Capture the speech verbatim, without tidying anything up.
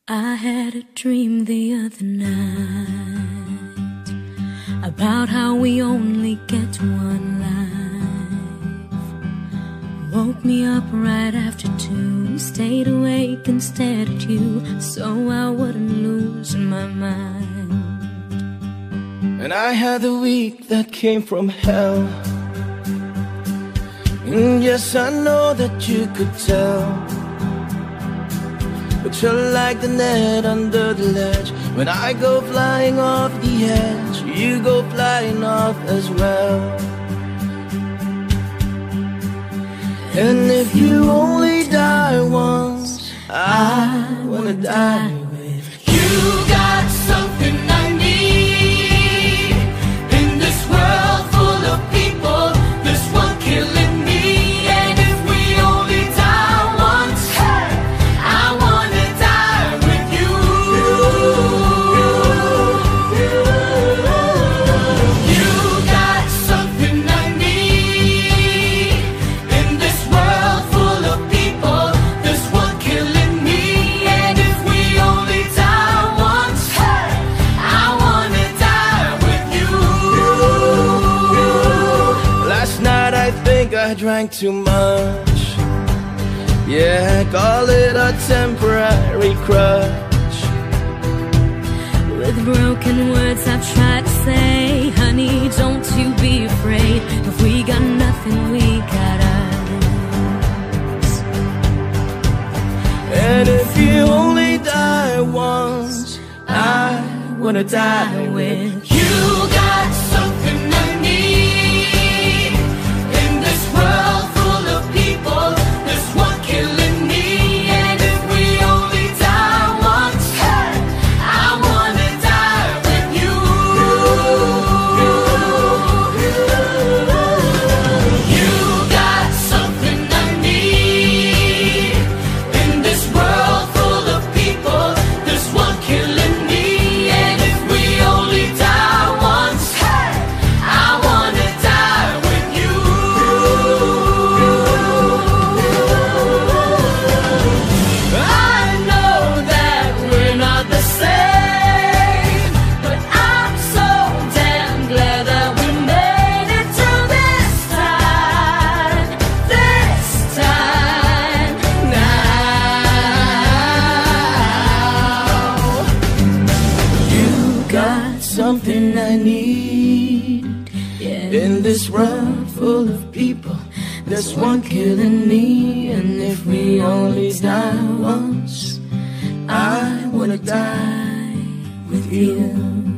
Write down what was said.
I had a dream the other night about how we only get one life. Woke me up right after two, stayed awake and stared at you so I wouldn't lose my mind. And I had a week that came from hell, and yes, I know that you could tell, but you're like the net under the ledge. When I go flying off the edge, you go flying off as well. And if you only die once, I wanna die with you. Got something I need in this world full of people, this one killing me. And if we only die once, hey, I wanna die with you. You got something I need in this world full of people, this one killing me. And if we only die once, hey, I wanna die with you. Last night I think I drank too much. Yeah, call it a temporary crush. With broken words I've tried to say, honey, don't you be afraid. If we got nothing, we got us. And if you only die once, I wanna die with you. Got something I need in this world full of people, this one killing me. And if we only die once, hey, I wanna die with you. You got something I need in this world full of people, this one killing me. And if we only die once, hey, I wanna die with you. I know that we're not the same, but I'm so damn glad that we made it to this time, this time now. You got something I need in this world full of people, there's one killing me. And if we only die once, I wanna die with you.